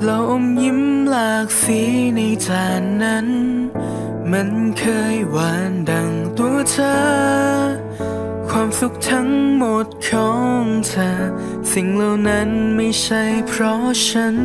เราอมยิ้มหลากสีในจานนั้นมันเคยหวานดังตัวเธอความสุขทั้งหมดของเธอสิ่งเหล่านั้นไม่ใช่เพราะฉัน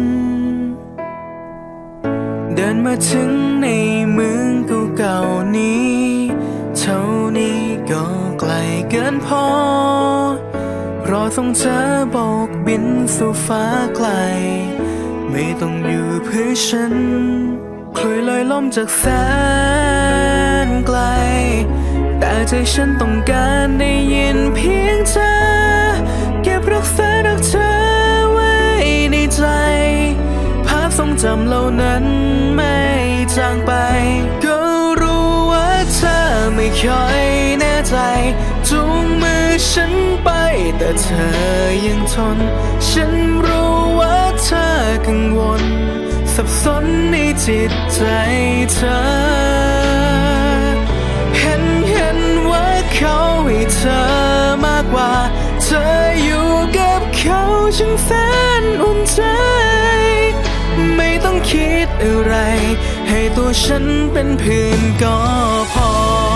เดินมาถึงในเมืองเก่าๆนี้เท่านี้ก็ไกลเกินพอรอส่งเธอโบกบินสู่ฟ้าไกลไม่ต้องอยู่เพื่อฉันคลุยลอยล่มจากแสนไกลแต่ใจฉันต้องการได้ยินเพียงเธอเก็บรักษารักเธอไว้ในใจภาพทรงจำเหล่านั้นไม่จางไปก็รู้ว่าเธอไม่ค่อยแน่ใจจูงมือฉันไปแต่เธอยังทนฉันรู้ว่าเธอกังวลสับสนในจิตใจเธอเห็นว่าเขาให้เธอมากกว่าเธออยู่กับเขาฉันแสนอุ่นใจไม่ต้องคิดอะไรให้ตัวฉันเป็นเพื่อนก็พอ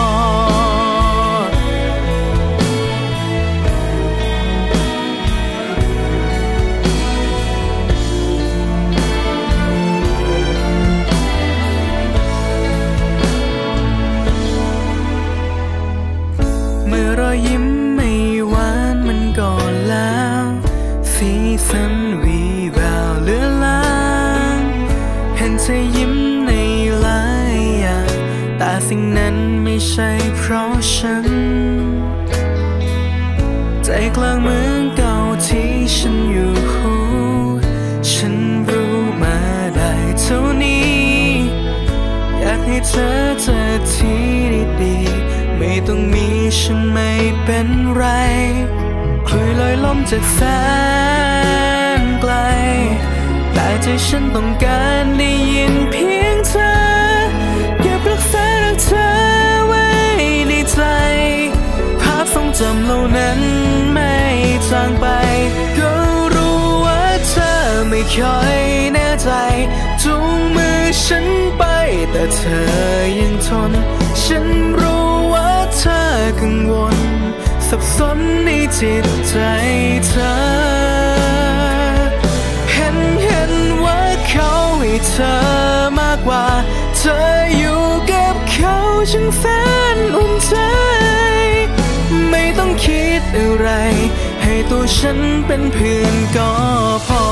เมื่อรอยยิ้มไม่หวานมันก่อนแล้วสีสันวีแววเลือนลางเห็นเธอยิ้มในหลายอย่างแต่สิ่งนั้นไม่ใช่เพราะฉันใจกลางเมืองเก่าที่ฉันอยู่ฉันรู้มาได้เท่านี้อยากให้เธอเจอที่ดีๆไม่ต้องมีฉันไม่เป็นไรคลุยลอยล่มจากแสนไกลแต่ใจฉันต้องการได้ยินเพียงเธอเก็บรักษารักเธอไว้ในใจภาพทรงจำเหล่านั้นไม่จางไปก็รู้ว่าเธอไม่ค่อยแน่ใจจูงมือฉันไปแต่เธอยังทนฉันรู้ว่าเธอกังวลสับสนในจิตใจเธอเห็นว่าเขาให้เธอมากกว่าเธออยู่กับเขาฉันแสนอุ่นใจไม่ต้องคิดอะไรให้ตัวฉันเป็นเพื่อนก็พอ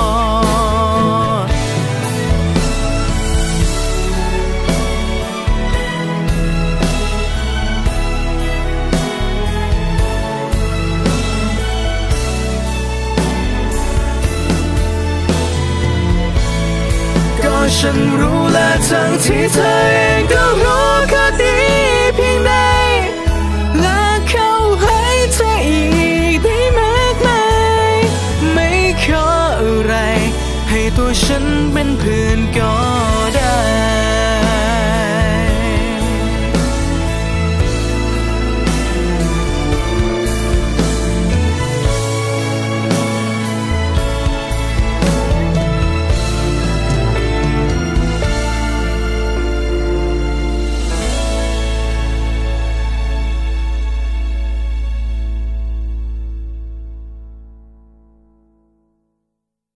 ฉันรู้และทั้งที่เธอเองก็รู้ก็ดีเพียงใดและเขาให้เธออีกได้มากมายไม่ขออะไรให้ตัวฉันเป็นเพื่อนก็